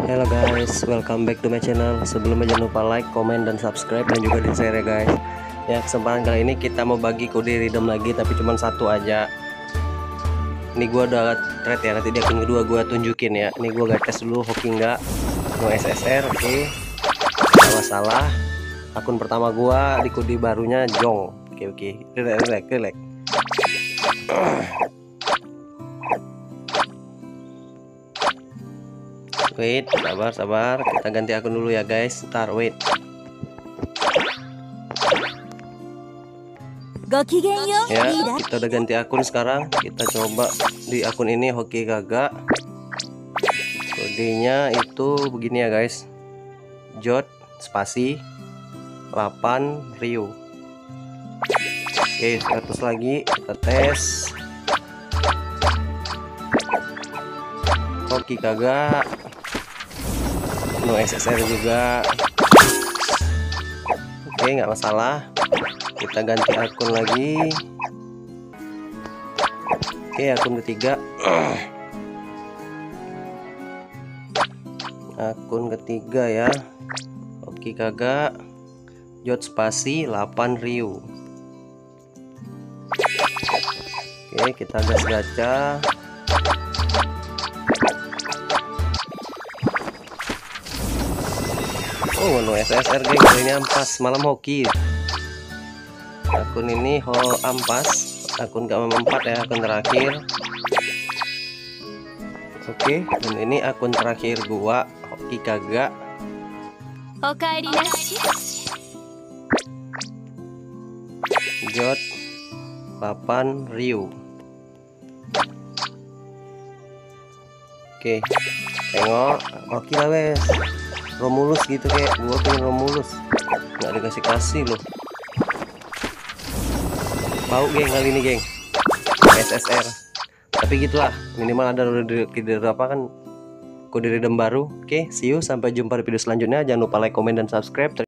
Hello guys, welcome back to my channel. Sebelumnya jangan lupa like, comment, dan subscribe, dan juga di share ya guys. Ya, kesempatan kali ini kita mau bagi kode redeem lagi, tapi cuma satu aja. Ini gua udah trade ya, nanti di akun kedua gua tunjukin ya. Ini gua gak tes dulu hoki nggak, no SSR, oke. Gak masalah. Akun pertama gua di kode barunya Jong, oke. Relax. Wait, sabar, kita ganti akun dulu ya guys. Ntar wait. Ya, kita udah ganti akun sekarang. Kita coba di akun ini hoki kagak. Kodenya itu begini ya guys. Jot spasi 8 Rio. Oke, 100 lagi kita tes. Hoki kagak. No SSR juga. Oke, nggak masalah. Kita ganti akun lagi. Oke, akun ketiga. Akun ketiga ya. Oke kagak. Jot spasi 8 Rio. Oke, kita gas gacha. Oh, no SSR geng, ini ampas malam hoki. Akun ini ampas, akun gak memempat ya, akun terakhir. Oke, dan ini akun terakhir gua, hoki kagak. Jot 8 Rio. Oke, tengok, oke lah wes. Romulus gitu, kayak gua pengen Romulus, nggak dikasih loh. Bau geng kali ini geng, SSR. Tapi gitulah, minimal ada kode redeem baru. Oke, see you, sampai jumpa di video selanjutnya. Jangan lupa like, comment, dan subscribe.